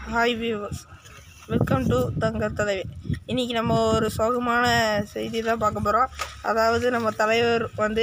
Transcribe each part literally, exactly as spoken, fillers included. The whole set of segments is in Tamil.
ஹாய் வியூவர்ஸ், வெல்கம் டு தங்க தலைவி. இன்றைக்கி நம்ம ஒரு சோகமான செய்தி தான் பார்க்க போகிறோம். அதாவது நம்ம தலைவர் வந்து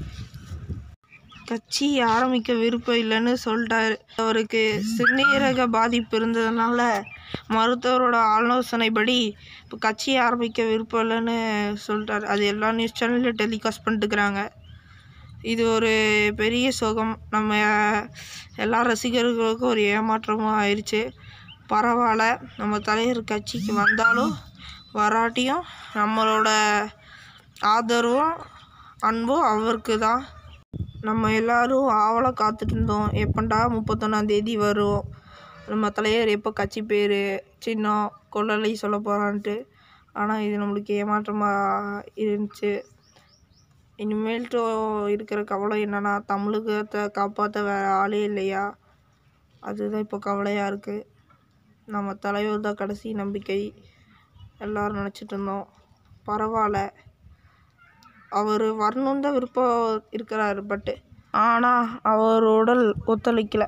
கட்சி ஆரம்பிக்க விருப்பம் இல்லைன்னு சொல்லிட்டாரு. அவருக்கு சிறுநீரக பாதிப்பு இருந்ததுனால மருத்துவரோட ஆலோசனைப்படி இப்போ கட்சி ஆரம்பிக்க விருப்பம் இல்லைன்னு சொல்லிட்டாரு. அது எல்லா நியூஸ் சேனல்லையும் டெலிகாஸ்ட் பண்ணிட்டுருக்குறாங்க. இது ஒரு பெரிய சோகம். நம்ம எல்லா ரசிகர்களுக்கும் ஒரு ஏமாற்றமும் ஆயிடுச்சு. பரவாயில்ல, நம்ம தலைவர் கட்சிக்கு வந்தாலும் வராட்டியும் நம்மளோட ஆதரவும் அன்பும் அவருக்கு தான். நம்ம எல்லோரும் ஆவலாக காத்துட்டு இருந்தோம், எப்பண்டா முப்பத்தொன்னாந்தேதி வரும், நம்ம தலைவர் எப்போ கட்சி பேர் சின்னம் கொள்ளலை சொல்ல போகிறான்ட்டு. ஆனால் இது நம்மளுக்கு ஏமாற்றமாக இருந்துச்சு. இனிமேல்ட்டு இருக்கிற கவலை என்னென்னா, தமிழகத்தை காப்பாற்ற வேறு ஆளே இல்லையா, அதுதான் இப்போ கவலையாக இருக்குது. நம்ம தலைவர் தான் கடைசி நம்பிக்கை எல்லோரும் நினச்சிட்டு இருந்தோம். பரவாயில்ல, அவர் வரணும் தான் விருப்பம் இருக்கிறாரு. பட்டு ஆனால் அவர் உடல் ஒத்துழைக்கலை.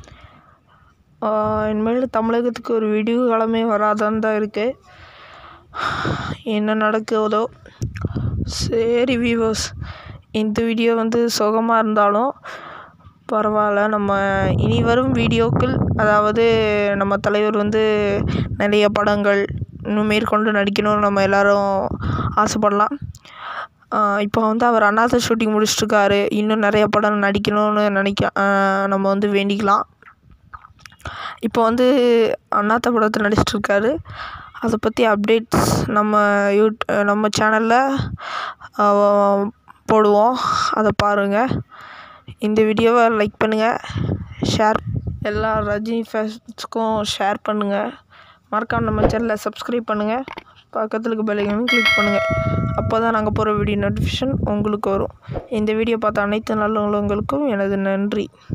இனிமேல் தமிழகத்துக்கு ஒரு விடிவு காலமே வராதான்னு தான் இருக்குது. என்ன நடக்குதோ. சரி வியூவர்ஸ், இந்த வீடியோ வந்து சுகமாக இருந்தாலும் பரவாயில்ல. நம்ம இனி வரும் வீடியோக்கள், அதாவது நம்ம தலைவர் வந்து நிறைய படங்கள் இன்னும் மேற்கொண்டு நடிக்கணும்னு நம்ம எல்லோரும் ஆசைப்படலாம். இப்போ வந்து அவர் அண்ணாத்த ஷூட்டிங் முடிச்சிட்ருக்காரு. இன்னும் நிறைய படம் நடிக்கணும்னு நினைக்க நம்ம வந்து வேண்டிக்கலாம். இப்போ வந்து அண்ணாத்த படத்தில் நடிச்சிட்ருக்காரு. அதை பற்றி அப்டேட்ஸ் நம்ம யூட் நம்ம சேனலில் போடுவோம், அதை பாருங்கள். இந்த வீடியோவை லைக் பண்ணுங்கள், ஷேர் எல்லா ரஜினி ஃபேன்ஸ்க்கும் ஷேர் பண்ணுங்கள். மறக்காம நம்ம சேனலை சப்ஸ்கிரைப் பண்ணுங்கள். பக்கத்தில் இருக்க பெல் ஐகானையும் கிளிக் பண்ணுங்கள். அப்போ தான் நாங்கள் போகிற வீடியோ நோட்டிஃபிகேஷன் உங்களுக்கு வரும். இந்த வீடியோ பார்த்த அனைத்து நல்லவங்களுக்கும் எனது நன்றி.